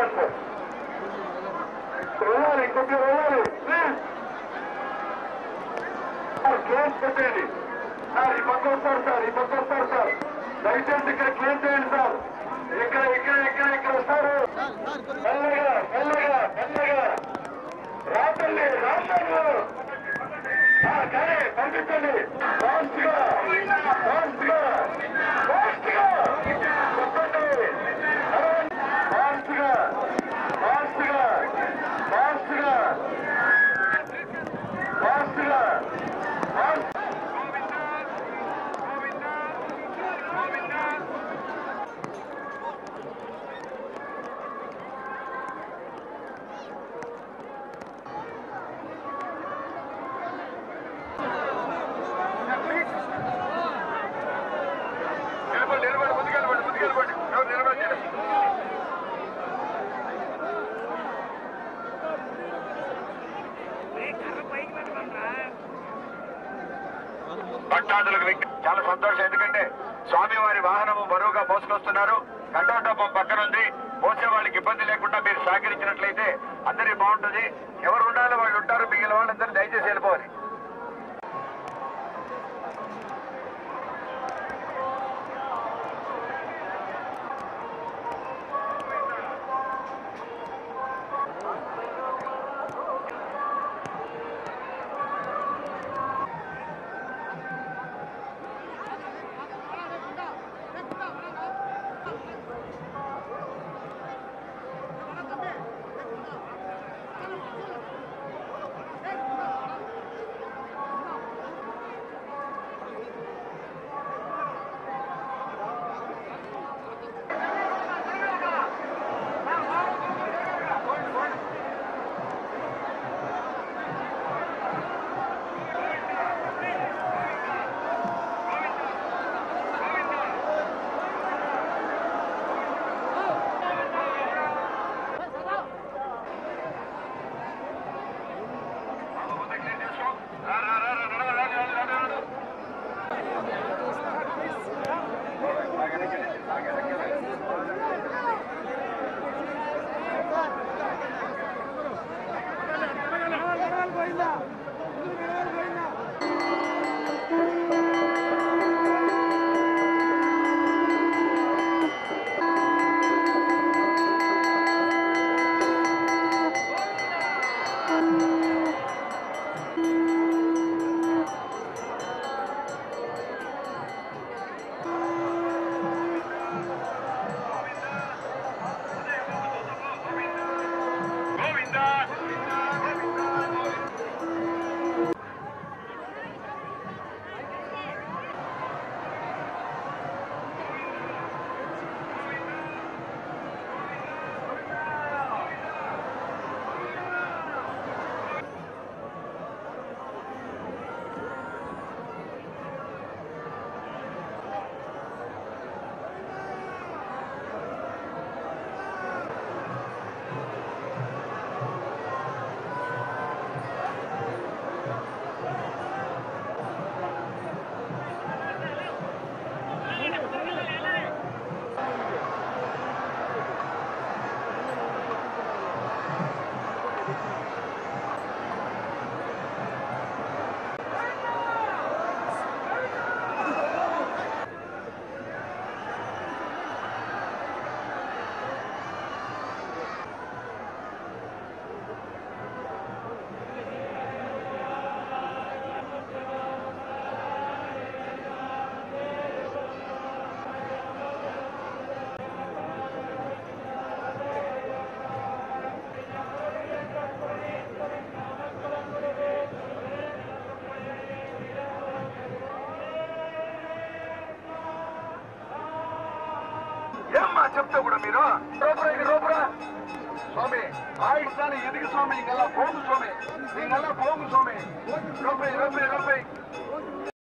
వెళ్ళాలి, కొద్దిగా వెళ్ళాలి. క్లోజ్ పెట్టండి సార్. ఈ పక్క వస్తారు సార్, ఈ పక్క వస్తారు సార్. దయచేసి ఇక్కడ క్లోజ్ చేయండి సార్. ఇక్కడ వస్తారు. మెల్లగా మెల్లగా మెల్లగా రాత్రి రాష్ట్రంలో కానీ పంపించండి. ఫాస్ట్ గా ఫాస్ట్ గా ఫాస్ట్ గా చెప్పండి. ఫాస్ట్ గా ఫాస్ట్ గా ఫాస్ట్ గా ఫాస్ట్ గా భక్తాదులకు చాలా సంతోషం. ఎందుకంటే స్వామివారి వాహనము బరువుగా మోసుకొస్తున్నారు. కండోటోపం పక్కనుంది. మోసే వాళ్ళకి ఇబ్బంది లేకుండా మీరు సహకరించినట్లయితే అందరికీ బాగుంటుంది. ఎవరు ఉండాలో వాళ్ళు ఉంటారు. మిగిలిన వాళ్ళందరూ దయచేసి వెళ్ళిపోవాలి. చెప్తే కూడా మీరు ரோபரா சுவாமி ஆயிடுச்சானே எதுக்கு சுவாமி இங்கெல்லாம் போகும் சுவாமி நீங்கெல்லாம் போகும் சுவாமி ரோபரா